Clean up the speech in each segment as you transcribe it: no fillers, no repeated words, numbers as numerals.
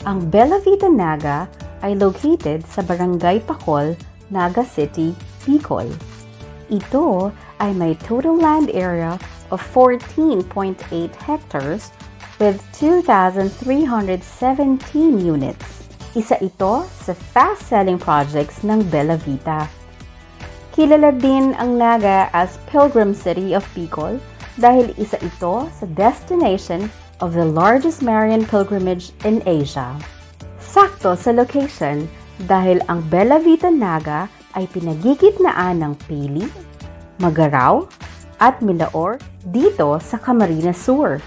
Ang Bella Vita Naga ay located sa Barangay Pacol, Naga City, Bicol. Ito ay may total land area of 14.8 hectares with 2,317 units. Isa ito sa fast-selling projects ng Bella Vita. Kilala din ang Naga as Pilgrim City of Bicol dahil isa ito sa destination of the largest Marian pilgrimage in Asia. Sakto sa location dahil ang Bella Vita Naga ay pinagigitnaan ng Pili, Magaraw, at Milaor dito sa Camarines Sur.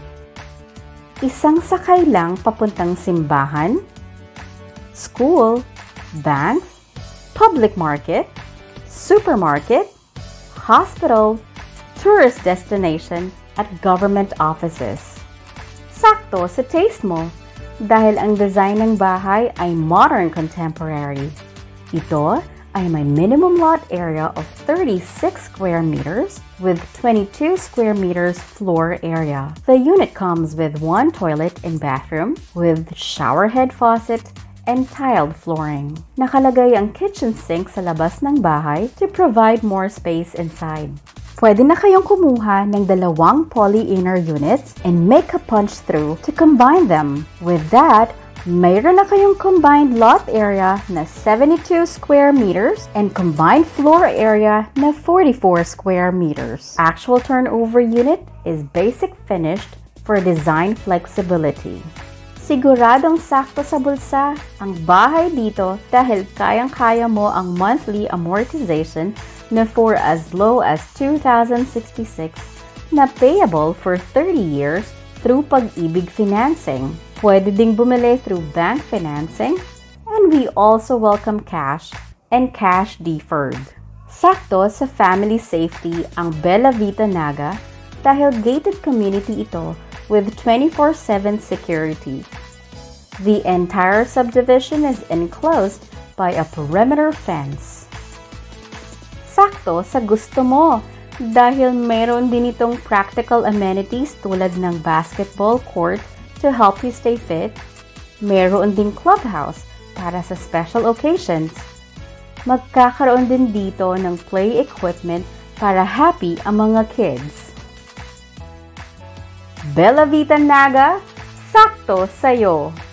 Isang sakay lang papuntang simbahan, school, bank, public market, supermarket, hospital, tourist destination, at government offices. Sakto sa taste mo dahil ang design ng bahay ay modern contemporary. Ito ay may minimum lot area of 36 square meters with 22 square meters floor area. The unit comes with one toilet and bathroom with shower head faucet and tiled flooring. Nakalagay ang kitchen sink sa labas ng bahay to provide more space inside. Pwede na kayong kumuha ng dalawang poly-inner units and make a punch-through to combine them. With that, mayroon na kayong combined lot area na 72 square meters and combined floor area na 44 square meters. Actual turnover unit is basic finished for design flexibility. Siguradong sakto sa bulsa ang bahay dito dahil kayang-kaya mo ang monthly amortization na for as low as 2,066 na payable for 30 years through Pag-ibig Financing. Pwede ding bumili through bank financing, and we also welcome cash and cash deferred. Sakto sa family safety ang Bella Vita Naga dahil gated community ito with 24/7 security. The entire subdivision is enclosed by a perimeter fence. Sakto sa gusto mo dahil mayroon din itong practical amenities tulad ng basketball court to help you stay fit. Mayroon ding clubhouse para sa special occasions. Magkakaroon din dito ng play equipment para happy ang mga kids. Bella Vita Naga, sakto sa'yo!